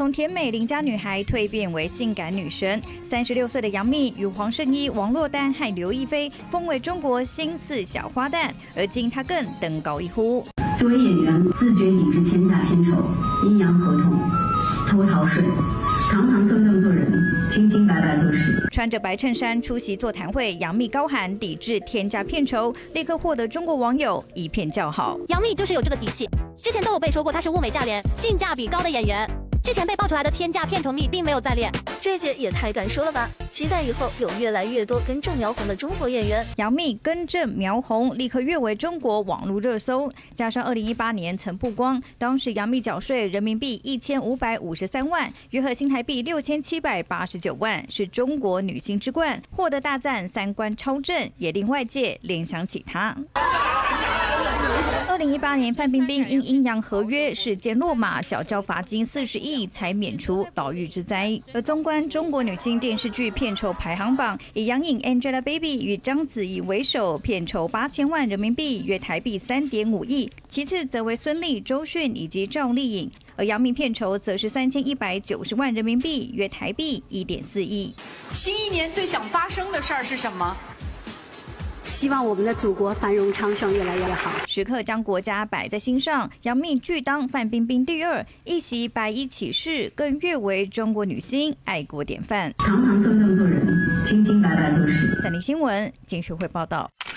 从甜美邻家女孩蜕变为性感女神。36岁的杨幂与黄圣依、王珞丹和刘亦菲封为中国新4小花旦，而今她更登高一呼。 作为演员，自觉抵制天价片酬、阴阳合同、偷逃税，堂堂正正做人，清清白白做事。 穿着白衬衫出席座谈会，杨幂高喊抵制天价片酬，立刻获得中国网友一片叫好。 杨幂就是有这个底气，之前都有被说过她是物美价廉、性价比高的演员。之前被爆出来的天价片酬蜜并没有在列， 这届也太敢说了吧！期待以后有越来越多跟正苗红的中国演员。 杨幂跟正苗红立刻跃为中国网络热搜，加上2018年曾曝光，当时杨幂缴税人民币1553万，约合新台币6789万，是中国女星之冠，获得大赞三观超正，也令外界联想起她。2018年，范冰冰因阴阳合约事件落马，缴交罚金40亿才免除牢狱之灾。而纵观中国女星电视剧片酬排行榜，以杨颖 Angelababy 与章子怡为首，片酬8000万人民币，约台币3.5亿；其次则为孙俪、周迅以及赵丽颖。而杨幂片酬则是3190万人民币，约台币1.4亿。 新一年最想发生的事儿是什么？ 希望我们的祖国繁荣昌盛，越来越好。 时刻将国家摆在心上，杨幂拒当范冰冰第2，一袭白衣起事，更跃为中国女星爱国典范。 堂堂正正做人，清清白白做事。 三立新闻金学会报道。